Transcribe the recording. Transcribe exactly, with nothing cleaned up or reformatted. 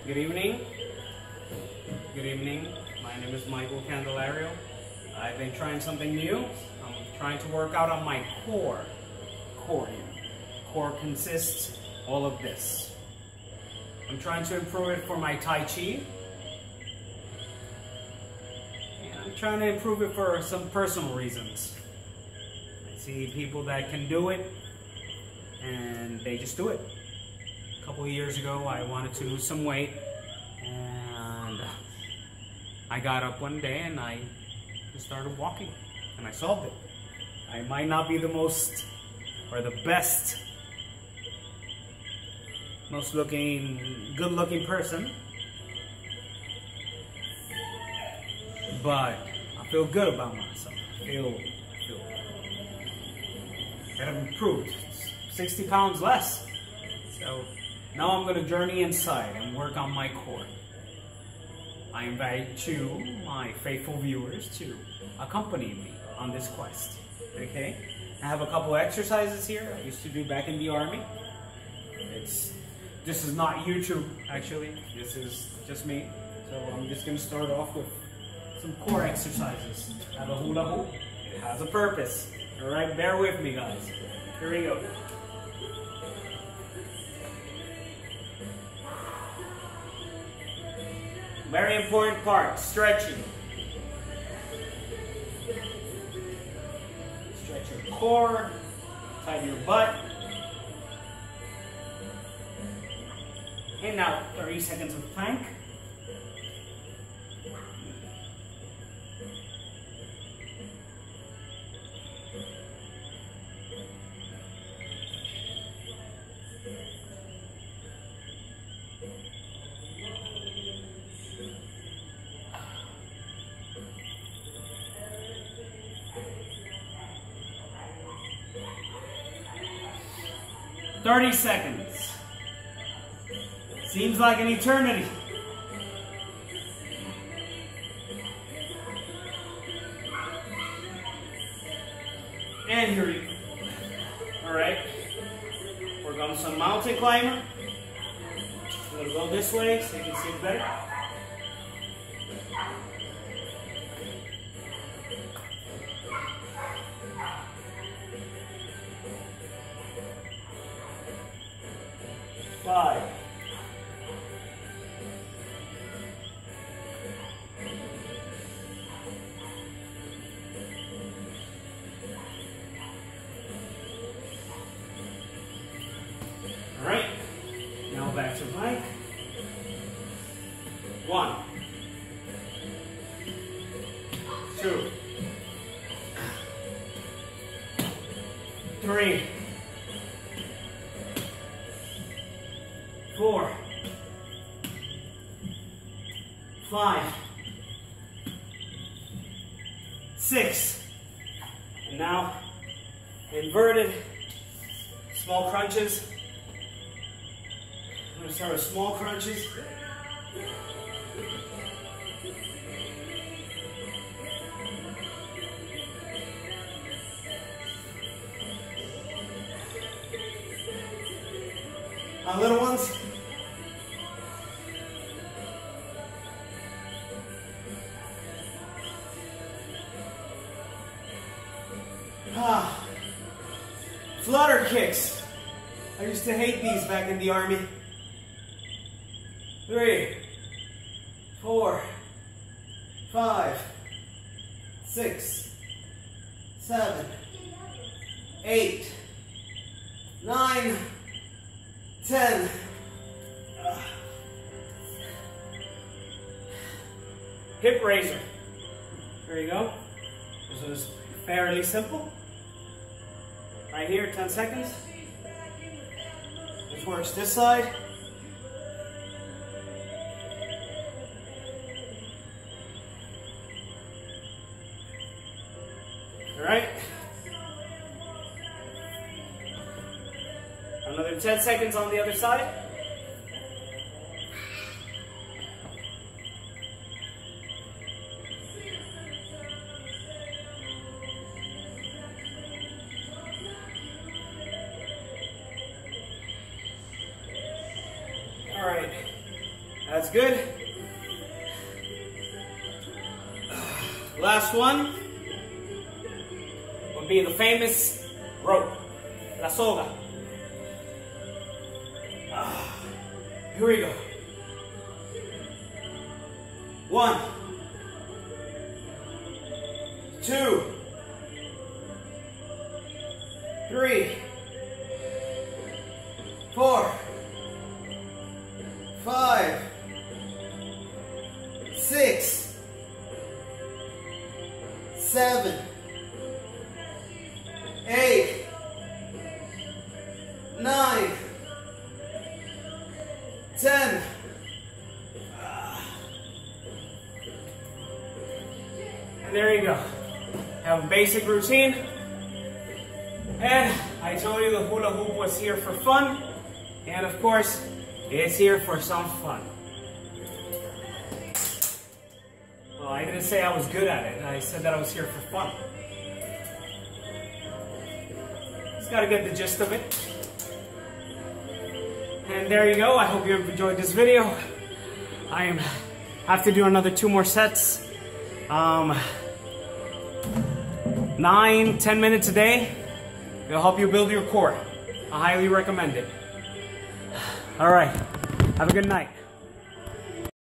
Good evening. Good evening. My name is Michael Candelario. I've been trying something new. I'm trying to work out on my core. Core here. Core consists all of this. I'm trying to improve it for my Tai Chi. And I'm trying to improve it for some personal reasons. I see people that can do it and they just do it. A couple of years ago, I wanted to lose some weight, and I got up one day and I just started walking, and I solved it. I might not be the most or the best, most looking, good looking person, but I feel good about myself. I feel, I feel that I've improved. sixty pounds less. So now I'm going to journey inside and work on my core. I invite you, my faithful viewers, to accompany me on this quest. Okay? I have a couple exercises here I used to do back in the army. It's this is not YouTube, actually. This is just me. So I'm just going to start off with some core exercises. I have a hula hoop. It has a purpose. Alright, bear with me, guys. Here we go. Very important part, stretching. Stretch your core, tighten your butt. And now thirty seconds of plank. thirty seconds. Seems like an eternity. And here we go. Alright. We're going some mountain climber. I'm going to go this way so you can see it better. Five. All right. Now back to plank. One. Two. Three. Four, five, six, and now inverted small crunches. I'm going to start with small crunches. Our little ones. Ah, flutter kicks. I used to hate these back in the army. Three, four, five, six, seven, eight, nine, ten. Uh, hip raiser. There you go. This is fairly simple. Right here, ten seconds. This works this side. All right. Another ten seconds on the other side. That's good. Last one would be the famous rope, la soga. Uh, here we go. One, two, three, four, five, six, seven, eight, nine, ten. And there you go. Have a basic routine. And I told you the hula hoop was here for fun. And of course, it's here for some fun. Well, I didn't say I was good at it. I said that I was here for fun. Just gotta get the gist of it. And there you go. I hope you enjoyed this video. I am have to do another two more sets. Um, nine, ten minutes a day. It'll help you build your core. I highly recommend it. All right. Have a good night.